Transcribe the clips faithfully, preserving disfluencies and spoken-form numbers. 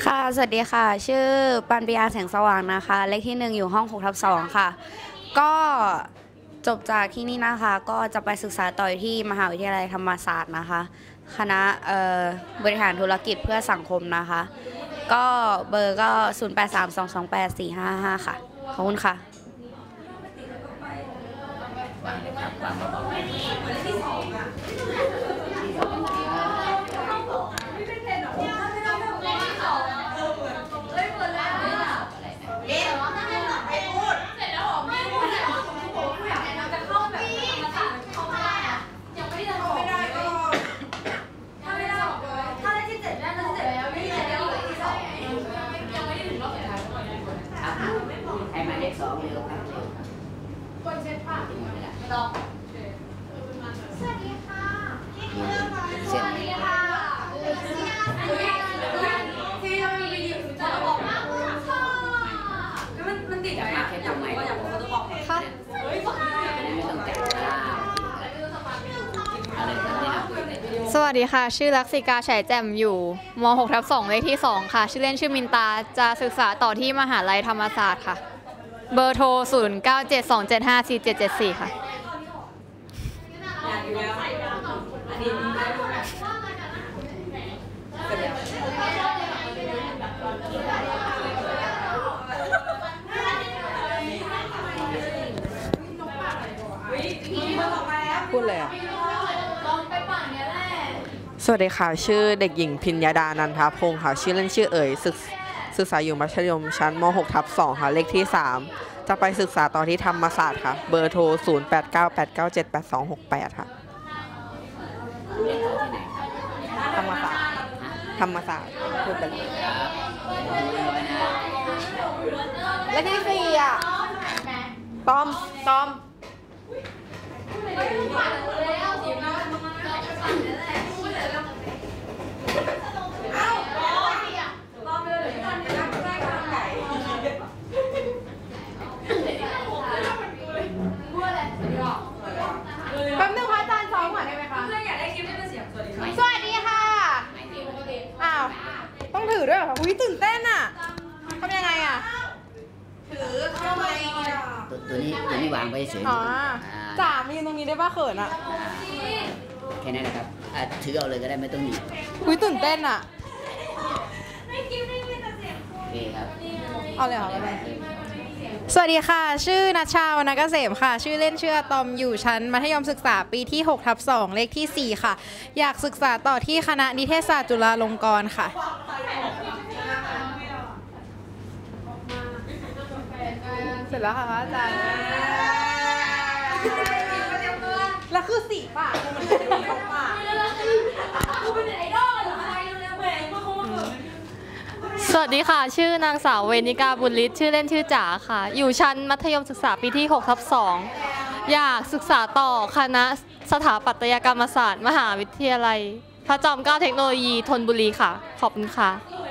ค่ะสวัสดีค่ะชื่อปันปิยาแสงสว่างนะคะเลขที่หนึ่งอยู่ห้องหกทับสองค่ะก็จบจากที่นี่นะคะก็จะไปศึกษาต่อที่มหาวิทยาลัยธรรมศาสตร์นะคะคณะบริหารธุรกิจเพื่อสังคมนะคะก็เบอร์ก็ศูนย์ แปด สาม สอง สอง แปด สี่ ห้า ห้าค่ะขอบคุณค่ะให้หมายเลขสองเร็วครับคนเช็ดปากลองสวัสดีค่ะสวัสดีค่ะที่เรามีวิดีโอจะบอกมากค่ะมันมันติดอะไรแค่ตรงไหนก็อยากบอกเขาต้องบอกค่ะไม่ต้องแต่งหน้าอะไรแบบนี้สวัสดีค่ะชื่อลักษิกาฉายแจ่มอยู่ม หก ทับ สอง เลขที่สองค่ะชื่อเล่นชื่อมินตาจะศึกษาต่อที่มหาลัยธรรมศาสตร์ค่ะเบอร์โทรศูนย์ เก้า เจ็ด สอง เจ็ด ห้า สี่ เจ็ด เจ็ด สี่ค่ะพูดเลยอ่ะสวัสดีค่ะชื่อเด็กหญิงพิญญาดานันทพงศ์ค่ะชื่อเล่นชื่อเอ๋ยศึกศึกษาอยู่มัธยมชั้นม หก ทับ สองค่ะเลขที่สามจะไปศึกษาต่อที่ธรรมศาสตร์ค่ะเบอร์โทรศูนย์ แปด เก้า แปด เก้า เจ็ด แปด สอง หก แปดค่ะธรรมศาสตร์ธรรมศาสตร์พูดไปเลยเลขที่สี่อ่ะตอมตอมแป๊บนึงค่ะอาจารย์ซ้อมก่อนได้ไหมคะเพื่อนอยากได้คลิปได้เป็นเสียงสวัสดีค่ะสวัสดีค่ะอ้าวต้องถือด้วยเหรอคะอุ้ยตื่นเต้นอ่ะทำยังไงอ่ะถือทำไมอ่ะตัวนี้ตัวนี้วางไว้เฉยอ๋อจ่ามีตรงนี้ได้ป่ะเขินอ่ะแค่นั้นแหละครับถือเอาเลยก็ได้ไม่ต้องหนีอุ้ยตื่นเต้นอ่ะโอเคครับเอาเลยเหรอสวัสดีค่ะชื่อนัชชาวรรณเกษมค่ะชื่อเล่นชื่ออะตอมอยู่ชั้นมัธยมศึกษาปีที่ หก ทับ สอง เลขที่สี่ค่ะอยากศึกษาต่อที่คณะนิเทศศาสตร์จุฬาลงกรณ์ค่ะเสร็จแล้วค่ะอาจารย์แล้วคือสีปากมันจะมีของปากกูเป็นไอดอลเหรออะไรเร็วๆแหมมาคงมาเกิดสวัสดีค่ะชื่อนางสาวเวนิกาบุญฤทธิ์ชื่อเล่นชื่อจ๋าค่ะอยู่ชั้นมัธยมศึกษาปีที่ หก ทับ สองอยากศึกษาต่อคณะสถาปัตยกรรมศาสตร์มหาวิทยาลัยพระจอมเกล้าเทคโนโลยีธนบุรีค่ะขอบคุณค่ะ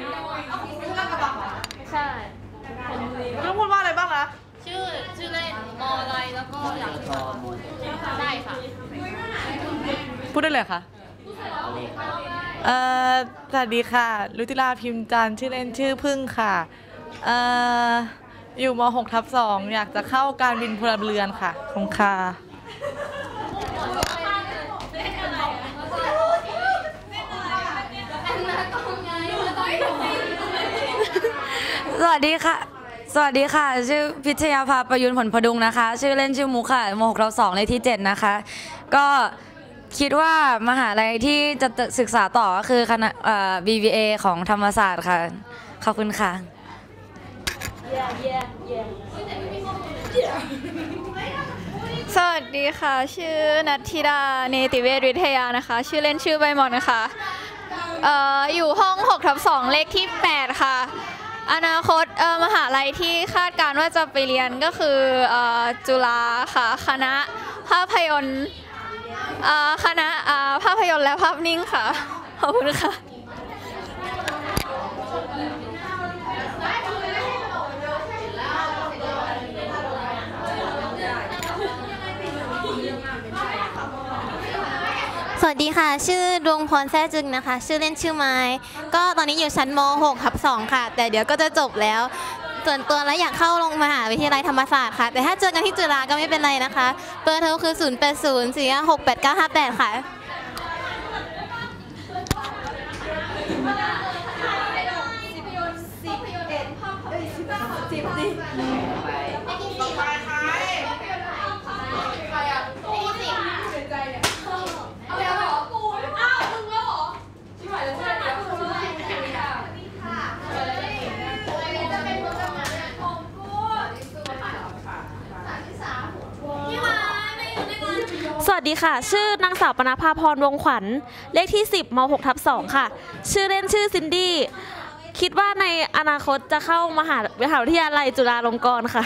ใช่ต้องพูดว่าอะไรบ้างนะชื่อชื่อเล่นมออะไรแล้วก็อยากได้ค่ะพูดได้เลยค่ะเอ่อสวัสดีค่ะรุจิราพิมพ์จันทร์ชื่อเล่นชื่อพึ่งค่ะเอ่ออยู่ม หก ทับ สองอยากจะเข้าการบินพลเรือนค่ะขอบคุณค่ะสวัสดีค่ะสวัสดีค่ะชื่อพิชยาภาประยุนผลพดุงนะคะชื่อเล่นชื่อมุกค่ะม หก ทับ สองเลขที่เจ็ดนะคะก็คิดว่ามหาลัยที่จะศึกษาต่อก็คือคณะ บี บี เอ ของธรรมศาสตร์ค่ะขอบคุณค่ะสวัสดีค่ะชื่อนัทธิดาเนติเวชวิทยานะคะชื่อเล่นชื่อใบหมอนนะคะเอ่ออยู่ห้อง หก ทับ สอง เลขที่แปดค่ะอนาคตเอ่อมหาลัยที่คาดการณ์ว่าจะไปเรียนก็คือเอ่อจุฬาค่ะคณะภาพยนตร์คณะภาพยนตร์และภาพนิ่งค่ะขอบคุณค่ะ สสวัสดีค่ะชื่อดวงพรแท้จึงนะคะชื่อเล่นชื่อไม้ก็ตอนนี้อยู่ชั้นม หกทับสองค่ะแต่เดี๋ยวก็จะจบแล้วส่วนตัวแล้วอยากเข้าลงมหาวิทยาลัยธรรมศาสตร์ค่ะแต่ถ้าเจอกันที่จุฬาก็ไม่เป็นไรนะคะเบอร์โทรคือศูนย์ แปด ศูนย์ สี่ ห้า หก แปด เก้า ห้า แปดค่ะสวัสดีค่ะชื่อนางสาวปนภาพรวงขวัญเลขที่สิบม หก ทับ สอง ค่ะชื่อเล่นชื่อซินดี้คิดว่าในอนาคตจะเข้ามหาวิทยาลัยจุฬาลงกรณ์ค่ะ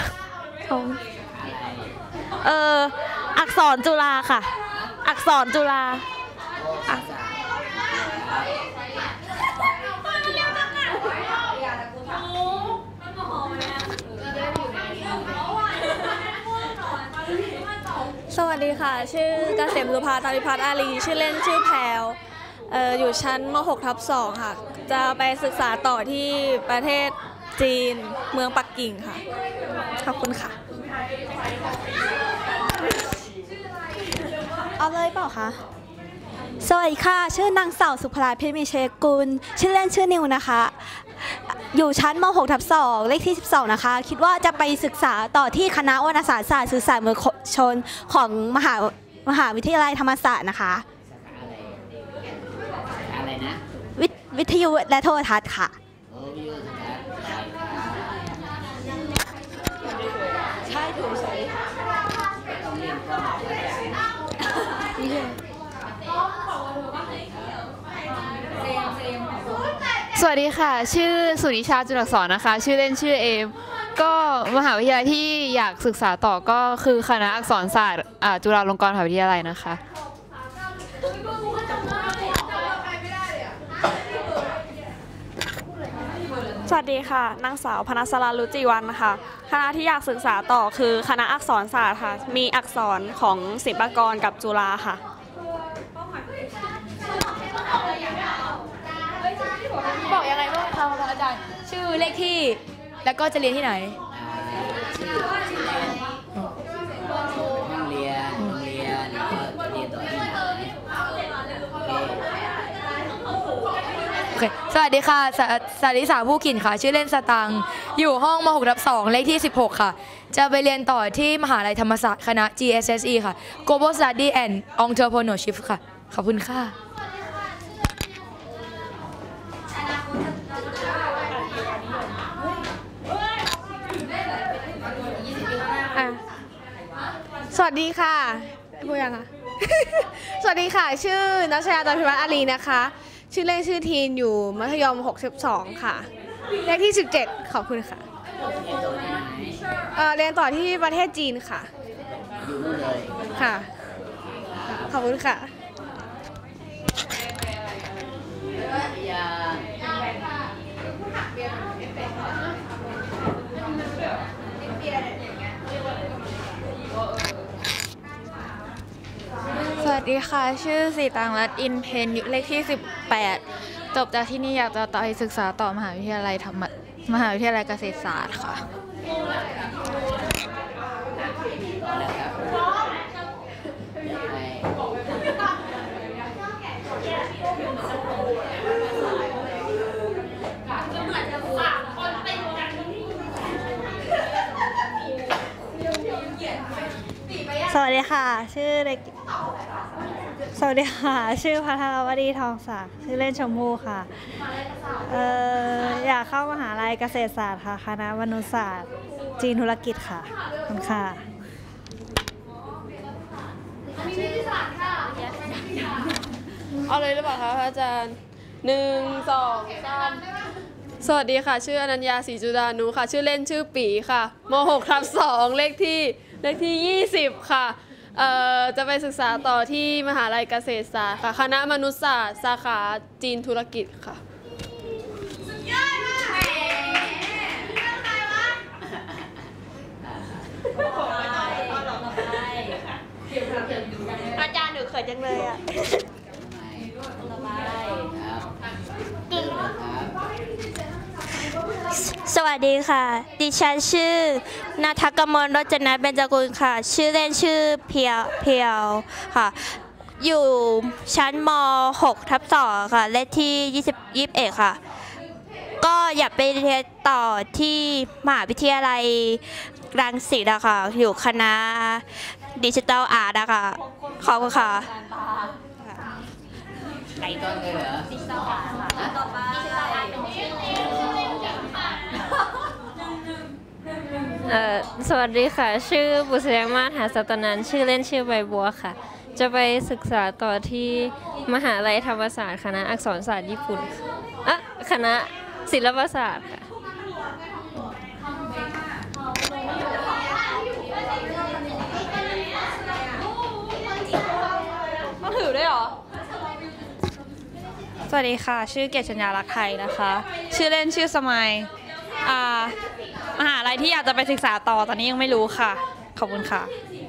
เอออักษรจุฬาค่ะอักษรจุฬาสวัสดีค่ะชื่อเกษมสุภาตาริพัฒน์อารีชื่อเล่นชื่อแพรวเอ่ออยู่ชั้นม หก ทับ สอง ค่ะจะไปศึกษาต่อที่ประเทศจีนเมืองปักกิ่งค่ะขอบคุณค่ะเอาเลยเปล่าคะสวัสดีค่ะชื่อนางสาวสุภราเพชรมีเชยกุลชื่อเล่นชื่อนิวนะคะอยู่ชั้นม หก ทับ สอง เลขที่สิบสองนะคะคิดว่าจะไปศึกษาต่อที่คณะวรรณศาสตร์ศาสตร์สื่อสารมวลชนของมหามหาวิทยาลัยธรรมศาสตร์นะคะอะไรนะวิวิทยุและโทรทัศน์ค่ะโอ้วิทยุโทรทัศน์ใช่ถูกใช่ต้องเรียนก่อนสวัสดีค่ะชื่อสุริชาจุลอักษรนะคะชื่อเล่นชื่อเอมก็มหาวิทยาลัยที่อยากศึกษาต่อก็คือคณะอักษรศาสตร์จุฬาลงกรณ์มหาวิทยาลัยนะคะสวัสดีค่ะนางสาวพนัสรารุจิวันนะคะคณะที่อยากศึกษาต่อคือคณะอักษรศาสตร์ค่ะมีอักษรของศิลปากรกับจุฬาค่ะบอกยังไงบ้างคะอาจารย์ชื่อเลขที่แล้วก็จะเรียนที่ไหนชื่อชื่อเล่นห้องเรียนโรงเรียนแล้วก็เรียนต่อที่ไหนโอเคสวัสดีค่ะสสาริสาผู้ขินค่ะชื่อเล่นสตังอยู่ห้องม หก ทับ สอง เลขที่สิบหกค่ะจะไปเรียนต่อที่มหาลัยธรรมศาสตร์คณะ จี เอส เอส อี ค่ะ Global Study and Entrepreneurship ค่ะขอบคุณค่ะสวัสดีค่ะพูดยังคะ สวัสดีค่ะชื่อนัชยาตาพิวัฒน์อารีนะคะชื่อเล่นชื่อทีนอยู่มัธยมหกสิบสองค่ะเลขที่สิบเจ็ดขอบคุณค่ะเอ่อเรียนต่อที่ประเทศจีนค่ะอยู่นู่นเลยค่ะขอบคุณค่ะสวัสดีค่ะชื่อสีตังรัตน์อินเพนเลขที่สิบแปดจบจากที่นี่อยากจะต่อศึกษาต่อมหาวิทยาลัยธรรมมหาวิทยาลัยเกษตรศาสตร์ค่ะสวัสดีค่ะชื่อเด็กสวัสดีค่ะชื่อพัทรวดีทองศักดิ์ชื่อเล่นชมพู่ค่ะเอ่ออยากเข้ามหาลัยเกษตรศาสตร์ค่ะคณะวรรณศาสตร์จีนธุรกิจค่ะขอบคุณค่ะเอาเลยหรือเปล่าคะอาจารย์หนึ่งสองสามสวัสดีค่ะชื่ออนัญญาศรีจุฬานุค่ะชื่อเล่นชื่อปีค่ะม หก ทับ สอง เลขที่เลขที่ยี่สิบค่ะเอ่อจะไปศึกษาต่อที่มหาลัยเกษตรศาสตร์ค่ะคณะมนุษยศาสตร์สาขาจีนธุรกิจค่ะสุดยอดมากอาจารย์หนูเขินจังเลยอ่ะสวัสดีค่ะ ดิฉันชื่อนาทกมลรจนะเบญจกุลค่ะ ชื่อเล่นชื่อเพียวเพียวค่ะ อยู่ชั้นม หก ทับสองค่ะ เลขที่ยี่สิบ ยี่สิบเอ็ดค่ะ ก็อยากไปเรียนต่อที่มหาวิทยาลัยรังสิตอะค่ะ อยู่คณะดิจิทัลอาร์ตอะค่ะ ขอบคุณค่ะไก่ต้นเลยเหรอดิจิทัลอาร์ตค่ะต่อไปดิจิทัลอาร์ตเป็นชื่อเล่นเอ่อสวัสดีค่ะ ชื่อบุษยมาศหาสัตนันท์ชื่อเล่นชื่อใบบัวค่ะ จะไปศึกษาต่อที่มหาลัยธรรมศาสตร์คณะอักษรศาสตร์ญี่ปุ่นอ่ะคณะศิลปศาสตร์ค่ะต้องถือด้วยเหรอ สวัสดีค่ะ ชื่อเกศชัญญาลักษณ์ไทยนะคะ ชื่อเล่นชื่อสมัยอ่ามหาลัยที่อยากจะไปศึกษาต่อตอนนี้ยังไม่รู้ค่ะ ขอบคุณค่ะ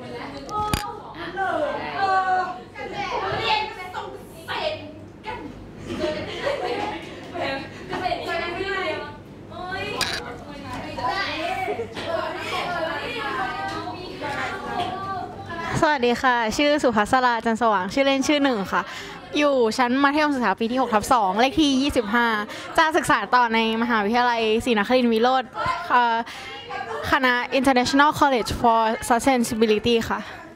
สวัสดีค่ะ ชื่อสุภัสราจันทร์สว่างชื่อเล่นชื่อหนึ่งค่ะ อยู่ชั้นมัธยมศึกษาปีที่ หก ทับ สอง เลขที่ ยี่สิบห้า จะศึกษาต่อในมหาวิทยาลัยศรีนครินทรวิโรจน์คณะ International College for Sustainability ค่ะ